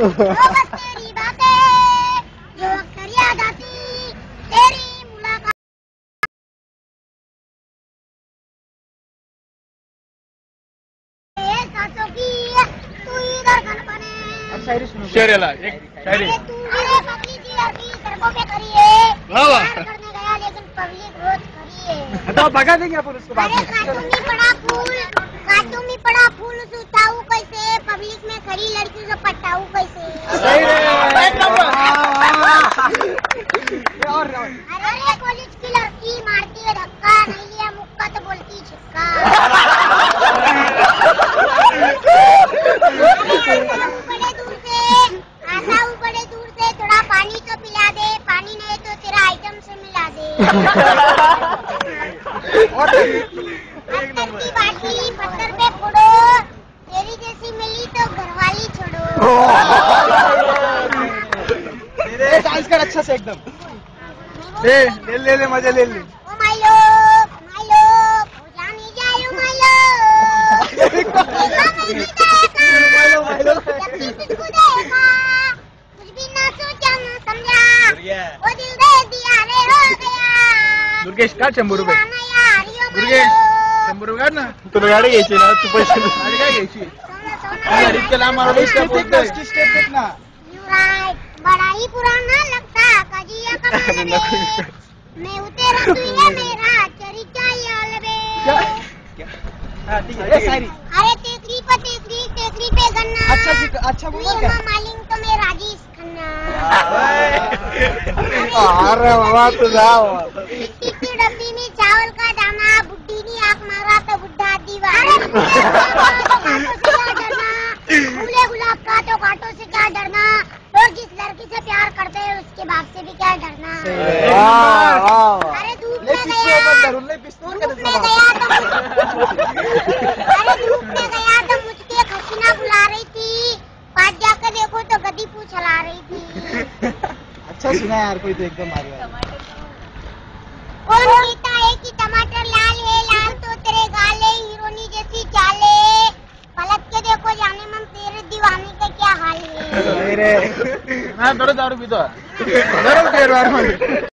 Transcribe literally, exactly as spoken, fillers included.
बस तेरी बातें जो अक्सर याद आती, तेरी मुलाकात सांसों की, तू इधर कन बने। शायरी सुनो। शेर ला एक शायरी। अरे तू मेरे पगली सी लड़की सड़कों पे खड़ी है, प्यार करने गया लेकिन पब्लिक रोज खड़ी है। बताओ भगा देंगे अपन उसको बाद अरे में। काटू में पड़ा फूल, काटू में पड़ा फूल उसे उठाऊं कैसे, पब्लिक में खड़ी लड़की से पटाऊं कैसे। सही है, एक नंबर। और अरे कॉलेज की लड़की मारती है धक्का, नहीं लिया मुक्का तो बोलती छिक्का। आता हूँ बड़े दूर से, आता हूँ बड़े दूर से, थोड़ा पानी तो पिला दे, पानी नहीं तो तेरा आइटम से मिला दे। पत्थर की बाटी पत्थर पे फोड़ो, तेरी जैसी मिली तो घरवाली छोड़ो। डांस कर अच्छा से एकदम। ले ले ले ले मजे ले ले। ओ माय लोग, माय लोग, हो जाने जायो माय लोग। देखा मैंने देखा, जब भी तुझको देखा, कुछ भी ना सोचा ना समझा, वो दिल दे दिया रे हो गया। दुर्गेश का शंभर रुपये. दीवाना यारियो माय दुर्गेश लोग। शंभर रुपये काढ ना. तुला गाडी घ्यायची ना तू पैसे गाडी काय घ्यायची. सोना सोना इतक्या लांब आलो स्टेप देख ना उसकी स्टेप देख ना. यू राइट, बड़ा ही पुराना लगता कजिया कमाल बे, मैं उतेरा तू ये मेरा चरिचा याल बे। हाँ ठीक है शायरी. अरे तेकरी पे तेकरी, तेकरी पे गन्ना, अच्छा सीख अच्छा तू बोल ये क्या. मालिंग तो मैं राजेश खन्ना। अरे बाबा तू जाओ. मिट्टी की डब्बी में चावल का दाना, बुड्ढी ने आंख मारा तो बुड्ढा दीवाना। कांटों से क्या डरना, फूले गुलाब का तो कांटों से क्या डरना, लोग जिस लड़की से प्यार करते हैं उसके बाप से भी क्या डरना। अरे धूप में गया, धूप में गया तो अरे धूप में गया तो मुझके हसीना बुला रही थी, पास जाकर देखो तो गद्दी पूछ हिला रही थी। अच्छा सुना यार कोई तो एकदम मार रहा है. कौन कहता है कि टमाटर लाल है, लाल तो तेरे गाल है, हीरोनी जैसी चाल है, पलट के देखो जाने मन तेरे दीवाने का क्या हाल है। हा थोडं दारू पितो. दारू पितो यार.